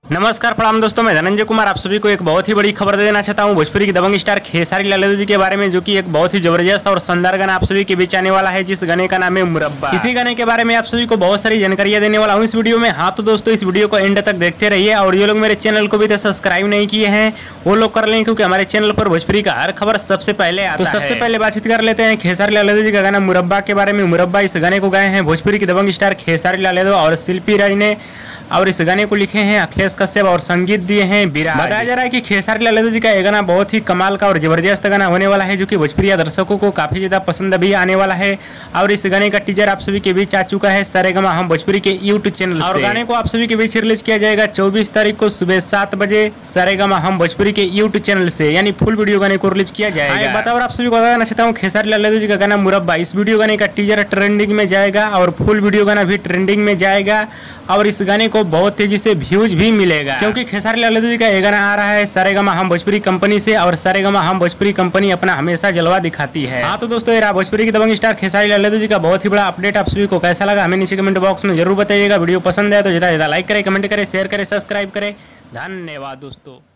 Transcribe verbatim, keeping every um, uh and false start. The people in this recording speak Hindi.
नमस्कार प्रणाम दोस्तों, मैं धनंजय कुमार आप सभी को एक बहुत ही बड़ी खबर दे देना चाहता हूं भोजपुरी की दबंग स्टार खेसारी लाल यादव जी के बारे में, जो कि एक बहुत ही जबरदस्त और शानदार गाना आप सभी के बीच आने वाला है, जिस गाने का नाम है मुरब्बा। इसी गाने के बारे में आप सभी को बहुत सारी जानकारियां देने वाला हूं इस वीडियो में। हाँ तो दोस्तों, इस वीडियो को एंड तक देखते रहिए और ये लोग मेरे चैनल को भी तो सब्सक्राइब नहीं किए हैं वो लोग कर लें, क्योंकि हमारे चैनल पर भोजपुरी का हर खबर सबसे पहले आता है। तो सबसे पहले बातचीत कर लेते हैं खेसारी लाल यादव जी का गाना मुरब्बा के बारे में। मुरब्बा इस गाने को गाए हैं भोजपुरी की दबंग स्टार खेसारी लाल यादव और शिल्पी राज ने, और इस गाने को लिखे हैं अखिलेश कश्यप और संगीत दिए हैं विराज। बताया जा रहा है कि खेसारी लाल यादव जी का ये गाना बहुत ही कमाल का और जबरदस्त गाना होने वाला है, जो कि भोजपुरी दर्शकों को काफी ज्यादा पसंद भी आने वाला है। और इस गाने का टीजर आप सभी के बीच आ चुका है सारेगामा हम भोजपुरी के यूट्यूब चैनल और गाने को आप सभी के बीच रिलीज किया जाएगा चौबीस तारीख को सुबह सात बजे सारेगामा हम भोजपुरी के यूट्यूब चैनल से, यानी फुल वीडियो गाने को रिलीज किया जाएगा। बताओ आप सभी को बताना चाहता हूँ खेसारी लाल यादव जी का गाना मुरब्बा, इस वीडियो गाने का टीजर ट्रेंडिंग में जाएगा और फुल वीडियो गाना भी ट्रेंडिंग में जाएगा, और इस गाने को बहुत तेजी से व्यूज भी मिलेगा, क्योंकि खेसारी लाल यादव जी का ये गाना आ रहा है सारेगामा हम भोजपुरी कंपनी से, और सारेगामा हम भोजपुरी कंपनी अपना हमेशा जलवा दिखाती है। हाँ तो दोस्तों, ये रहा भोजपुरी की दबंग स्टार खेसारी लाल यादव जी का बहुत ही बड़ा अपडेट। आप सभी को कैसा लगा हमें नीचे कमेंट बॉक्स में जरूर बताइएगा। वीडियो पसंद है तो ज्यादा ज्यादा लाइक करें, कमेंट करें, शेयर करें, सब्सक्राइब करें। धन्यवाद दोस्तों।